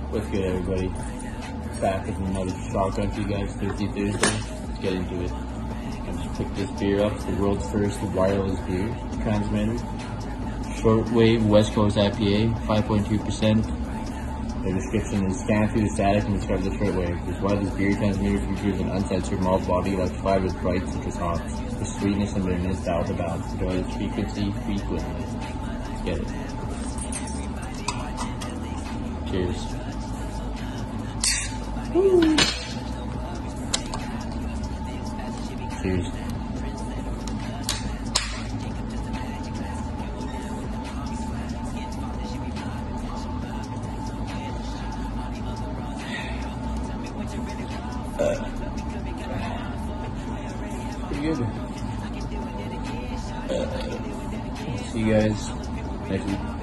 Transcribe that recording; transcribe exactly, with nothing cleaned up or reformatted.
What's good, everybody? Back with another shotgun for you guys, Thursday Thursday. Let's get into it. I just picked this beer up, the world's first wireless beer transmitter. Shortwave West Coast I P A, five point two percent. The description is scan through the static and describe the shortwave. This wireless beer transmitter features an uncensored malt body electrified with bright citrus hops. The sweetness and bitterness dial to balance. Enjoy its frequency frequently. Let's get it. Cheers. Woo. Cheers. Uh, pretty good. Uh, see you guys next week.